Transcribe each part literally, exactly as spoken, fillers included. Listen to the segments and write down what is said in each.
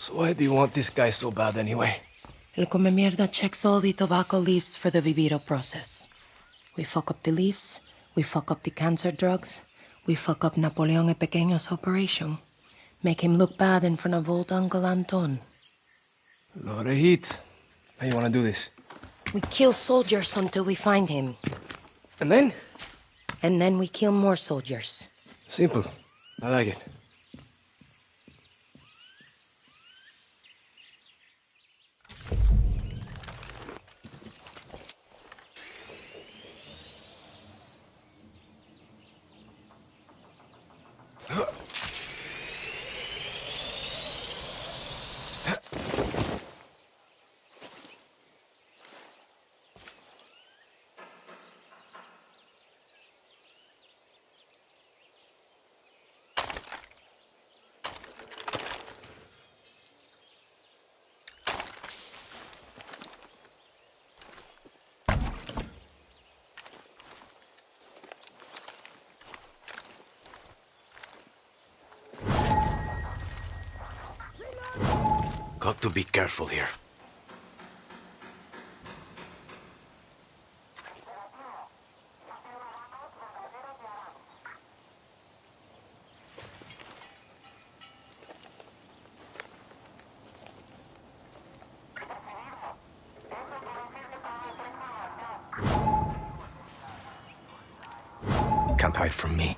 So why do you want this guy so bad anyway? El come mierda checks all the tobacco leaves for the viviro process. We fuck up the leaves, we fuck up the cancer drugs, we fuck up Napoleon el Pequeño's operation. Make him look bad in front of old Uncle Anton. Lot of heat. How you wanna do this? We kill soldiers until we find him. And then? And then we kill more soldiers. Simple. I like it. Got to be careful here. Can't hide from me.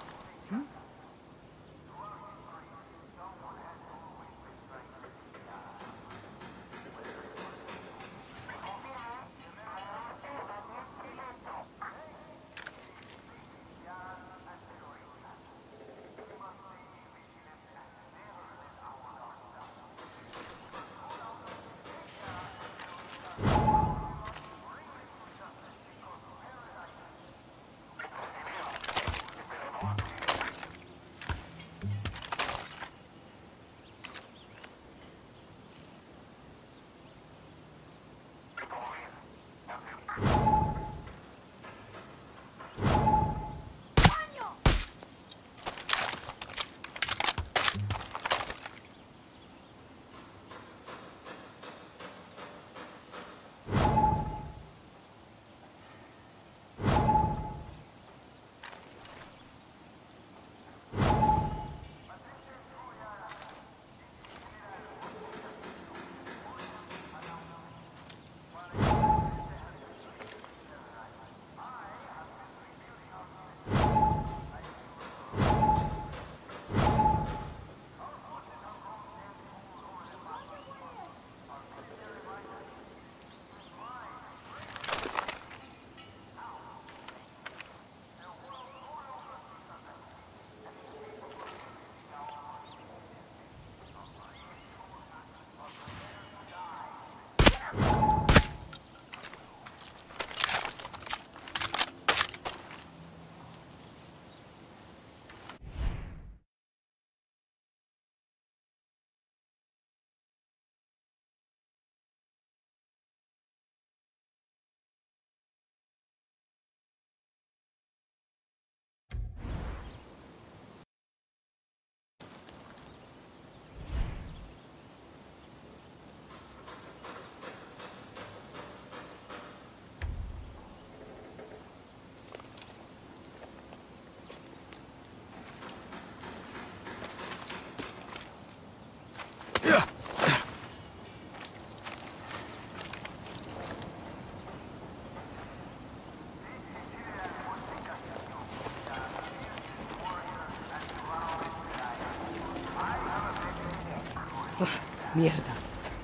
Mierda.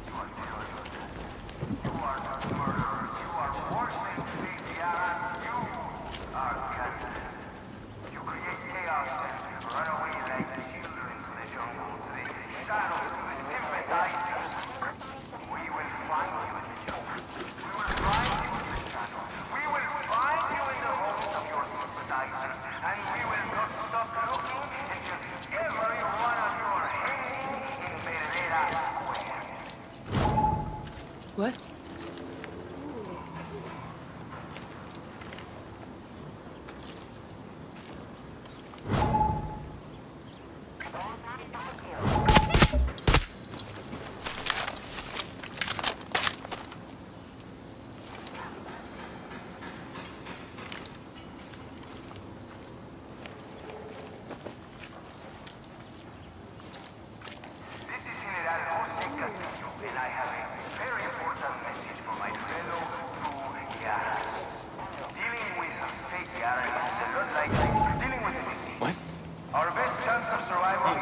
What?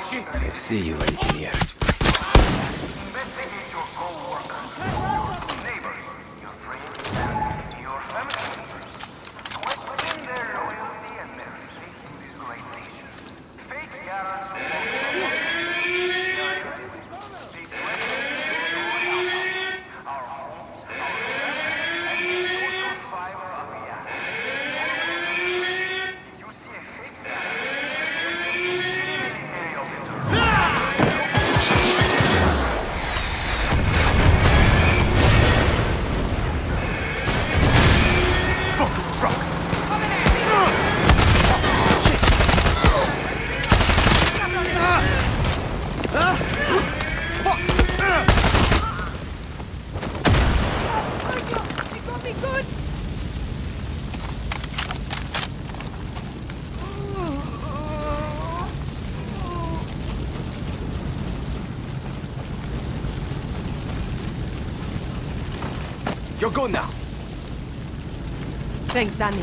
I see you, engineer. Investigate your co-workers, your neighbors, your friends, and your family members. Question their loyalty and their faith to this great nation. Fake Yarans walk among us. They threaten to destroy our cities, our homes, our families, and the social fiber of Yaran. If you see a fake Yaran, any military officer. You're good now. Thanks, Danny.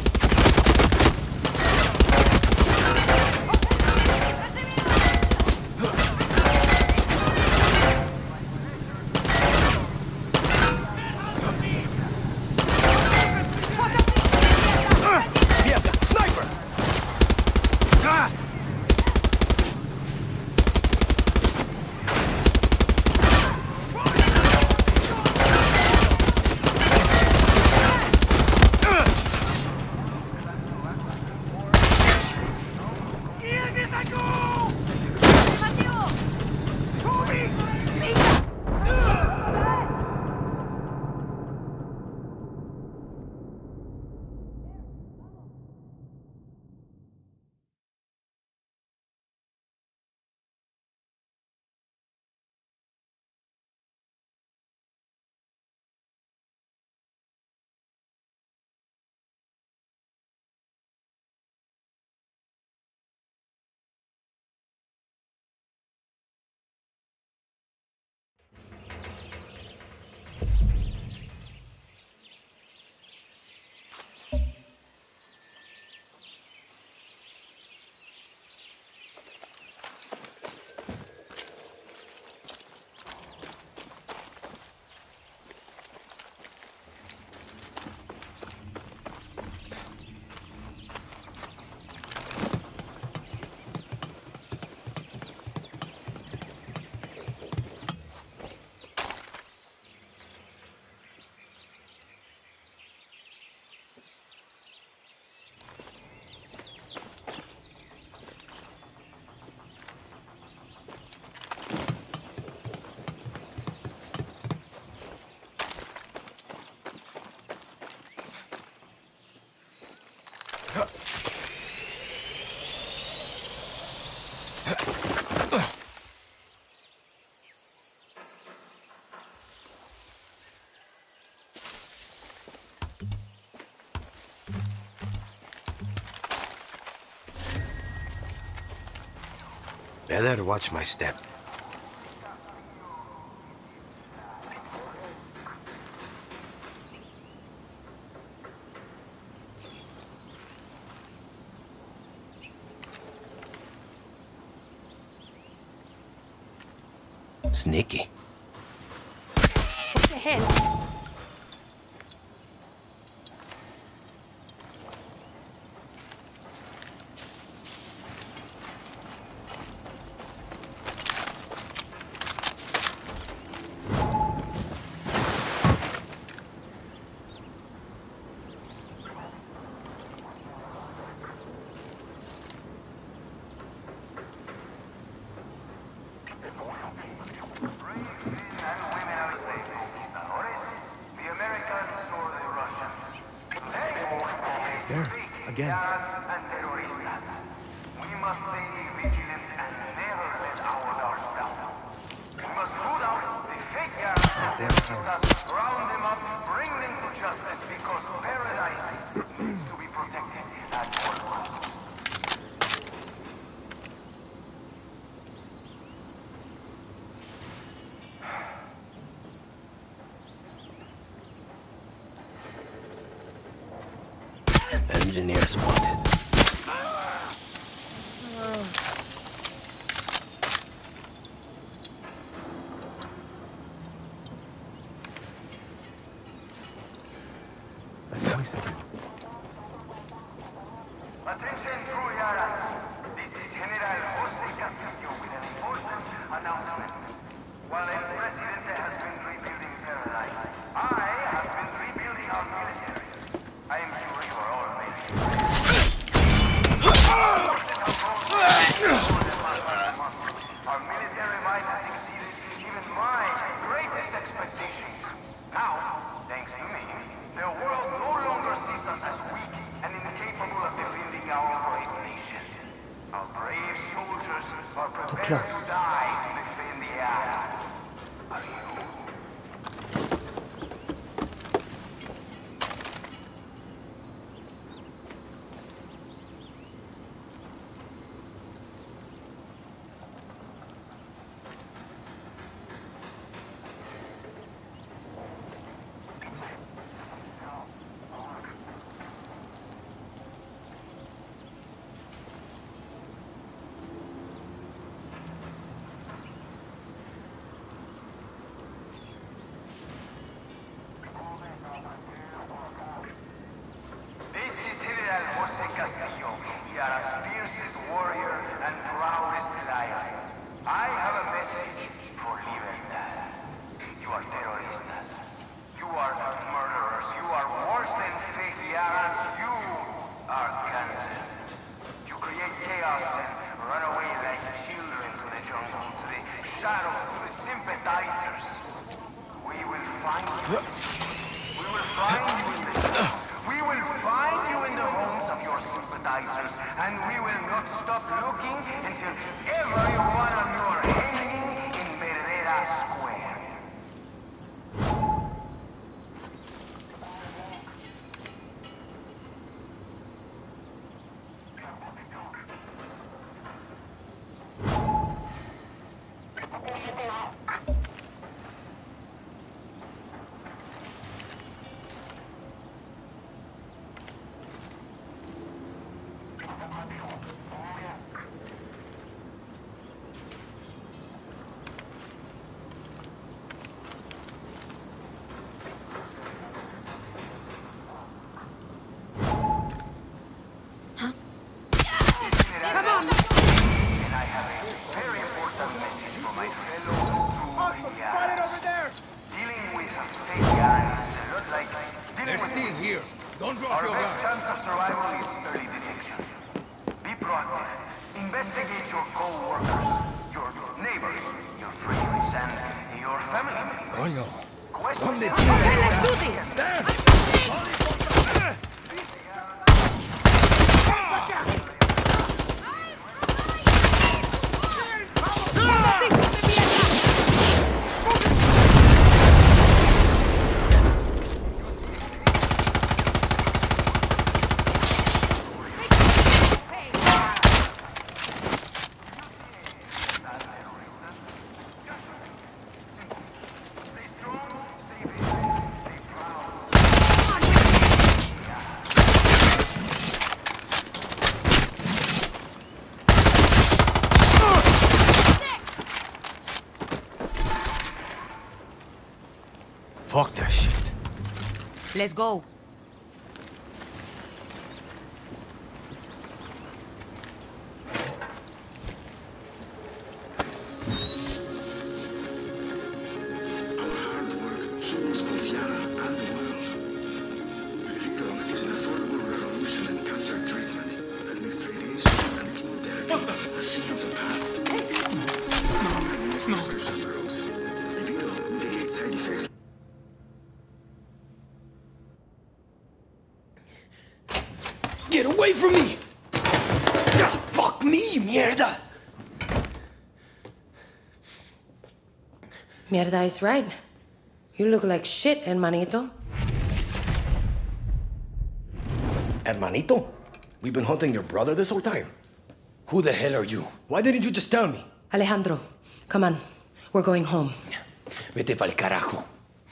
Mierda! Sniper! Ah! Better watch my step. Sneaky. What the hell? There, again. And terroristas. We must stay vigilant and never let our guards down. We must root out the fake Yarans and terroristas, round them up, bring them to justice, because paradise needs to be protected at all costs. Engineer spotted. Attention, true Yarans. This is General Jose Castillo with an important announcement. While El Presidente has been rebuilding Paradise, I have been rebuilding our military. I am sure you are all ready. Our military might has exceeded even my greatest expectations. Now, thanks to me, the world no longer sees us as weak and incapable of defending our great nation. Our brave soldiers are prepared close. to die to defend the island. Are you? This is General Jose Castillo, Yara's fiercest warrior and proudest lion. I have a message for Libertad. You are terroristas. You are murderers. You are worse than fake Yarans. You are cancer. You create chaos and run away like children to the jungle, to the shadows, to the sympathizers. We will find you. We will find you in the shadows. We will find you in the homes of your sympathizers, and we will not stop looking until every one of you are hanging in Verdera Square. And I have a very important message for my fellow true Yarans. Dealing with a fake Yaran is a lot like dealing They're with still here. Don't drop Our your best guard. chance of survival is early detection. Be proactive. Investigate your co-workers, your neighbors, your friends, and your family members. Coño. Question. Stay strong, stay vigilant, stay proud. Fuck that shit. Let's go. Our hard work heals both Yara and the world. Viviro is an affordable revolution in cancer treatment that leaves radiation and chemotherapy a thing of the past. No, no, no. Viviro mitigates side effects. Get away from me! Ah, fuck me, mierda! Mierda is right. You look like shit, hermanito. Hermanito? We've been hunting your brother this whole time. Who the hell are you? Why didn't you just tell me? Alejandro, come on. We're going home. Vete pa'l carajo.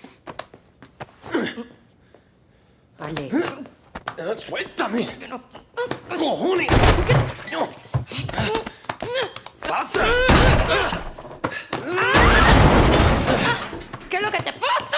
Ale. Ah, Suéltame. Cojones. No. Pasa. ¿Qué es lo que te pasa?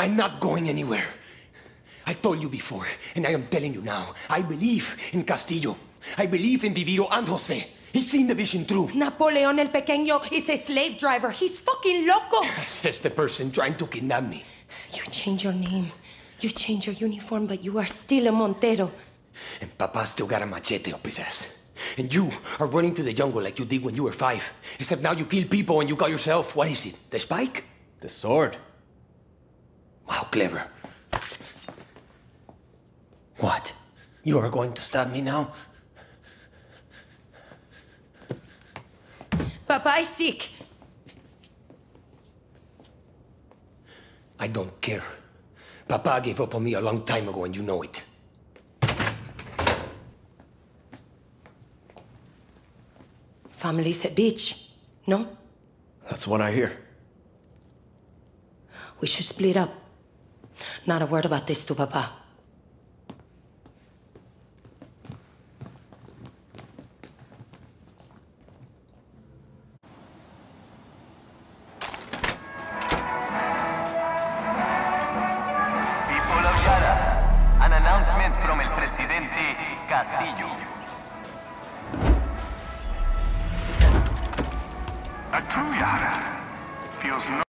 I'm not going anywhere. I told you before, and I am telling you now, I believe in Castillo. I believe in Viviro and Jose. He's seen the vision through. Napoleon el Pequeño is a slave driver. He's fucking loco. Says the person trying to kidnap me. You change your name. You change your uniform, but you are still a Montero. And Papa still got a machete up his ass. And you are running to the jungle like you did when you were five. Except now you kill people and you call yourself, what is it, the Spike? The sword. Wow, clever. What? You are going to stab me now? Papa is sick. I don't care. Papa gave up on me a long time ago and you know it. Family's a bitch, no? That's what I hear. We should split up. Not a word about this to Papa. People of Yara, an announcement from el Presidente Castillo. A true Yara feels no